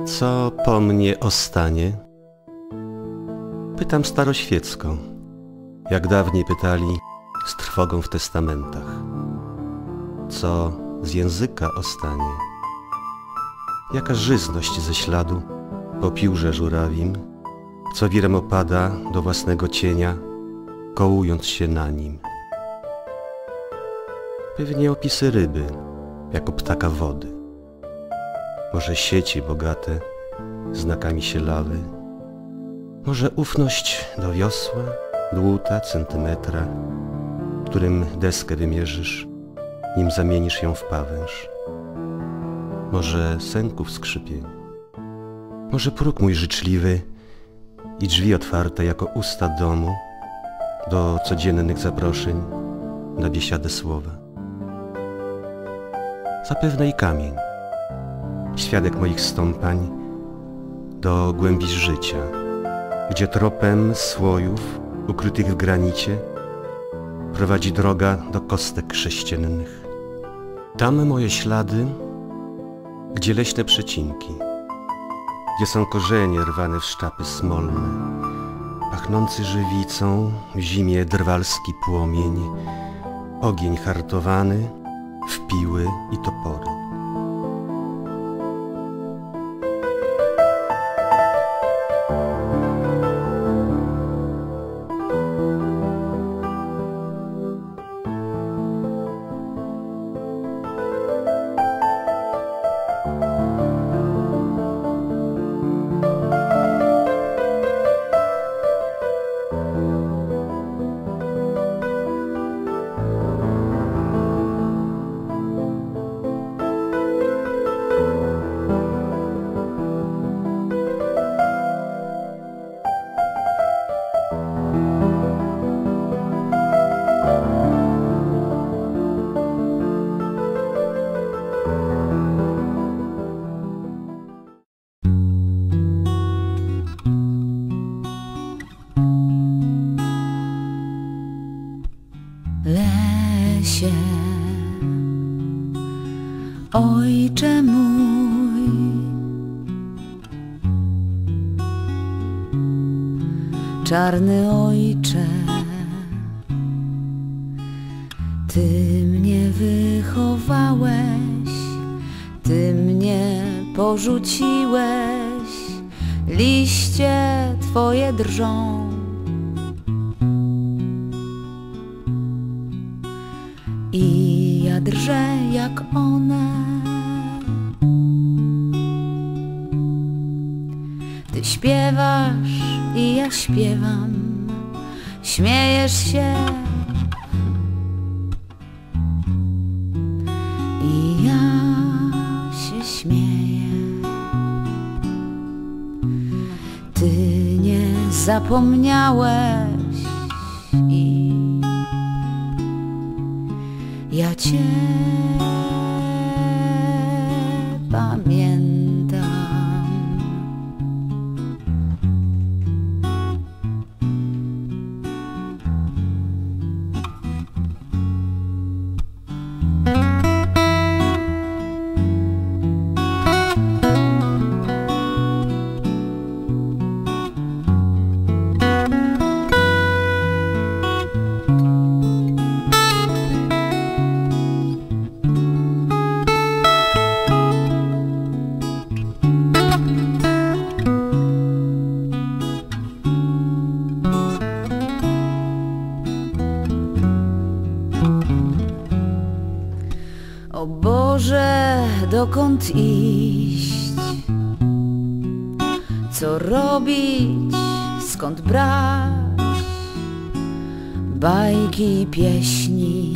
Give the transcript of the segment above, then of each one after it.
Co po mnie ostanie? Pytam staroświecko, jak dawniej pytali z trwogą w testamentach. Co z języka ostanie? Jaka żyzność ze śladu po piórze żurawim, co wirem opada do własnego cienia, kołując się na nim. Pewnie opisy ryby, jako ptaka wody. Może sieci bogate znakami sielawy. Może ufność do wiosła, dłuta, centymetra, którym deskę wymierzysz, nim zamienisz ją w pawęż. Może sęków skrzypień. Może próg mój życzliwy i drzwi otwarte jako usta domu do codziennych zaproszeń na biesiadę słowa. Zapewne i kamień, świadek moich stąpań do głębi życia, gdzie tropem słojów ukrytych w granicie prowadzi droga do kostek sześciennych. Tam moje ślady, gdzie leśne przecinki, gdzie są korzenie rwane w szczapy smolne, pachnący żywicą w zimie drwalski płomień, ogień hartowany w piły i topory. Lesie, ojcze mój, czarny ojcze, Ty mnie wychowałeś, Ty mnie porzuciłeś, liście Twoje drżą. I ja drżę jak one. Ty śpiewasz i ja śpiewam, śmiejesz się i ja się śmieję. Ty nie zapomniałeś i ja Cię pamiętam. O Boże, dokąd iść? Co robić? Skąd brać bajki i pieśni?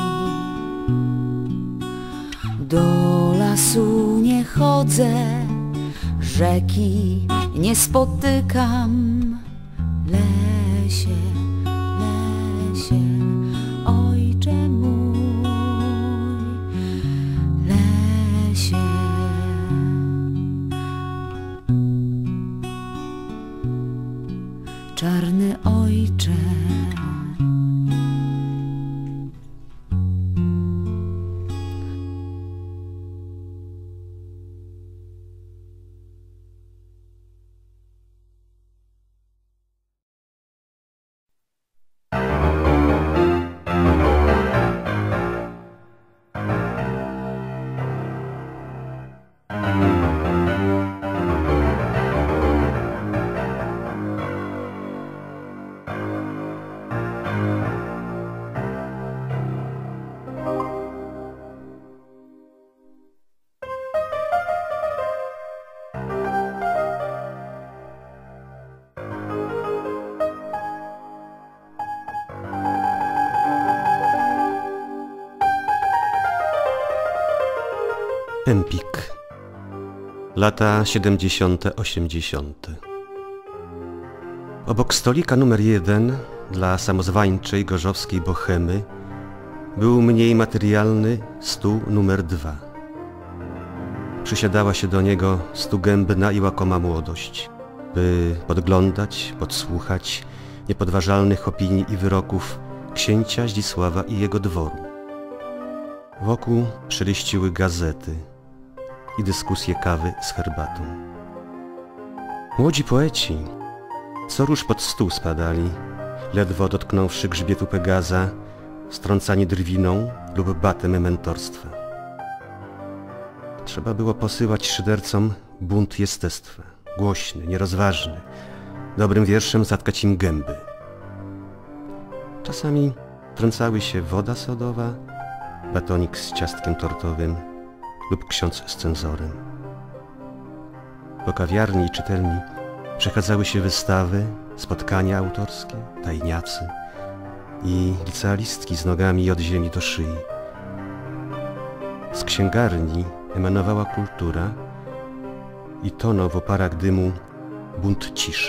Do lasu nie chodzę, rzeki nie spotykam. Lesie, lesie, ojcze mój, lesie. Czarny ojcze, Empik. Lata 70., 80. Obok stolika numer 1 dla samozwańczej gorzowskiej bohemy był mniej materialny stół numer 2. Przysiadała się do niego stugębna i łakoma młodość, by podglądać, podsłuchać niepodważalnych opinii i wyroków księcia Zdzisława i jego dworu. Wokół szeleściły gazety i dyskusje kawy z herbatą. Młodzi poeci co róż pod stół spadali, ledwo dotknąwszy grzbietu Pegaza, strącani drwiną lub batem mentorstwa. Trzeba było posyłać szydercom bunt jestestwa, głośny, nierozważny, dobrym wierszem zatkać im gęby. Czasami trącały się woda sodowa, batonik z ciastkiem tortowym lub ksiądz z cenzorem. Po kawiarni i czytelni przechadzały się wystawy, spotkania autorskie, tajniacy i licealistki z nogami od ziemi do szyi. Z księgarni emanowała kultura i tonął w oparach dymu bunt ciszy.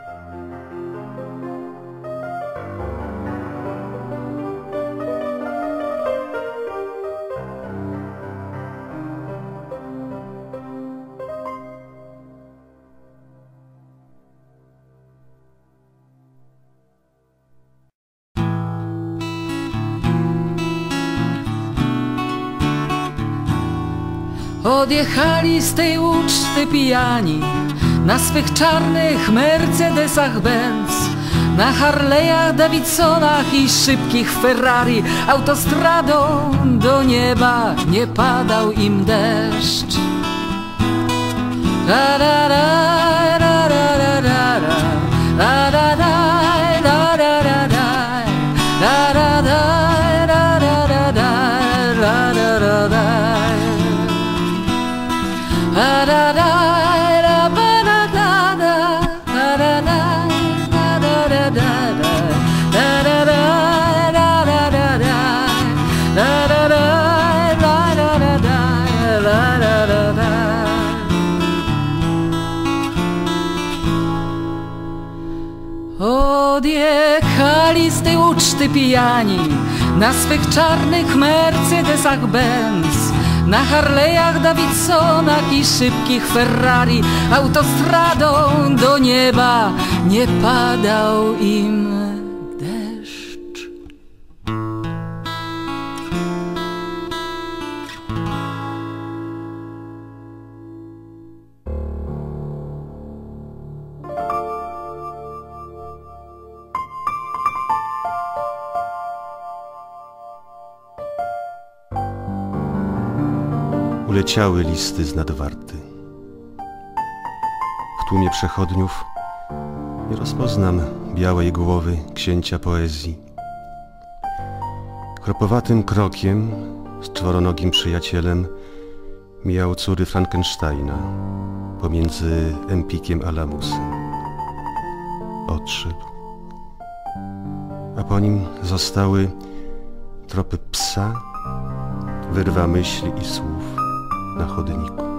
Odjechali z tej uczty pijani na swych czarnych Mercedesach Benz, na Harley'ach Davidsonach i szybkich Ferrari. Autostradą do nieba nie padał im deszcz. La la la la la la la la la la la la Odjechali z tej uczty pijani na swych czarnych Mercedesach Benz, na Harley'ach Davidsonach i szybkich Ferrari. Autostradą do nieba nie padał im deszcz. Uleciały listy z nadwarty. W tłumie przechodniów nie rozpoznam białej głowy księcia poezji. Chropowatym krokiem z czworonogim przyjacielem mijał córy Frankensteina pomiędzy Empikiem a Lamusem. Odszedł, a po nim zostały tropy psa, wyrwa myśli i słów na chodniku.